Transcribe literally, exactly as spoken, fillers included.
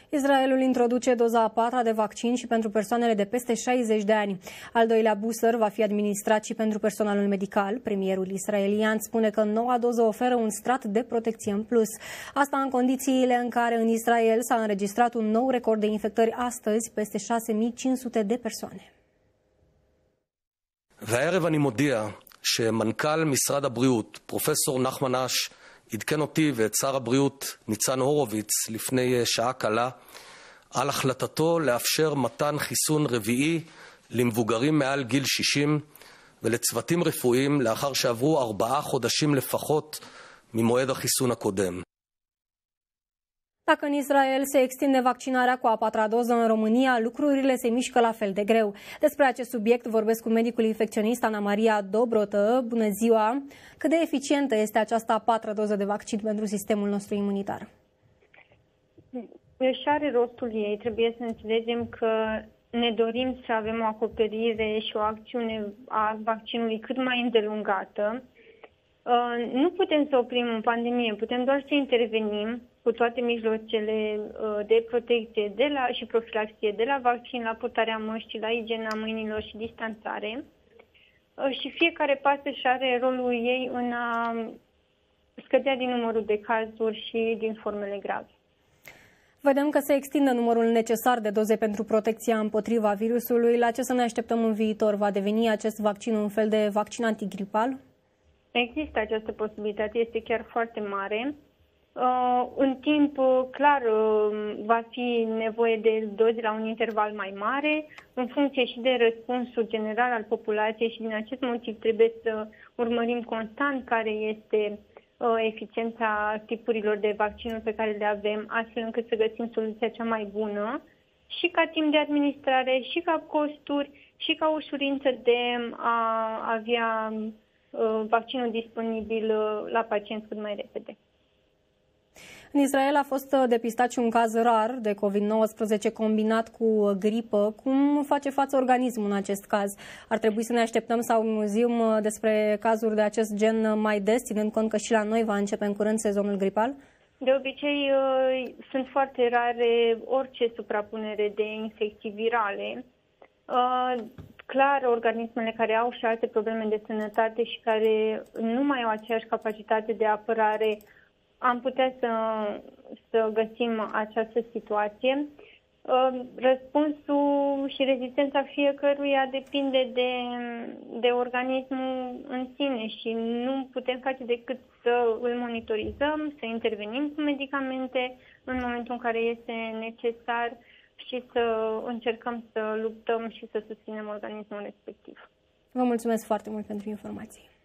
Israelul introduce doza a patra de vaccin și pentru persoanele de peste șaizeci de ani. Al doilea booster va fi administrat și pentru personalul medical. Premierul israelian spune că noua doză oferă un strat de protecție în plus. Asta în condițiile în care în Israel s-a înregistrat un nou record de infectări astăzi, peste șase mii cinci sute de persoane. והערב אני מודיע שמנכ"ל משרד הבריאות, פרופסור נחמן אש, עדכן אותי ואת שר הבריאות ניצן הורוביץ לפני שעה קלה על החלטתו לאפשר מתן חיסון רביעי למבוגרים מעל גיל שישים ולצוותים רפואיים לאחר שעברו ארבעה חודשים לפחות ממועד החיסון הקודם. Dacă în Israel se extinde vaccinarea cu a patra doză, în România lucrurile se mișcă la fel de greu. Despre acest subiect vorbesc cu medicul infecționist Ana Maria Dobrotă. Bună ziua! Cât de eficientă este această a patra doză de vaccin pentru sistemul nostru imunitar? Și are rostul ei. Trebuie să înțelegem că ne dorim să avem o acoperire și o acțiune a vaccinului cât mai îndelungată. Nu putem să oprim o pandemie, putem doar să intervenim cu toate mijloacele de protecție de la, și profilaxie, de la vaccin, la purtarea măștii, la igiena mâinilor și distanțare. Și fiecare parte și are rolul ei în a scădea din numărul de cazuri și din formele grave. Vedem că se extinde numărul necesar de doze pentru protecția împotriva virusului. La ce să ne așteptăm în viitor? Va deveni acest vaccin un fel de vaccin antigripal? Există această posibilitate, este chiar foarte mare. Uh, în timp, clar, uh, va fi nevoie de doze la un interval mai mare, în funcție și de răspunsul general al populației și din acest motiv trebuie să urmărim constant care este uh, eficiența tipurilor de vaccinuri pe care le avem, astfel încât să găsim soluția cea mai bună și ca timp de administrare, și ca costuri, și ca ușurință de a avea uh, vaccinul disponibil uh, la pacienți cât mai repede. În Israel a fost depistat și un caz rar de COVID nouăsprezece combinat cu gripă. Cum face față organismul în acest caz? Ar trebui să ne așteptăm să auzim despre cazuri de acest gen mai des, ținând cont că și la noi va începe în curând sezonul gripal? De obicei, sunt foarte rare orice suprapunere de infecții virale. Clar, organismele care au și alte probleme de sănătate și care nu mai au aceeași capacitate de apărare, am putea să, să găsim această situație. Răspunsul și rezistența fiecăruia depinde de, de organismul în sine și nu putem face decât să îl monitorizăm, să intervenim cu medicamente în momentul în care este necesar și să încercăm să luptăm și să susținem organismul respectiv. Vă mulțumesc foarte mult pentru informații.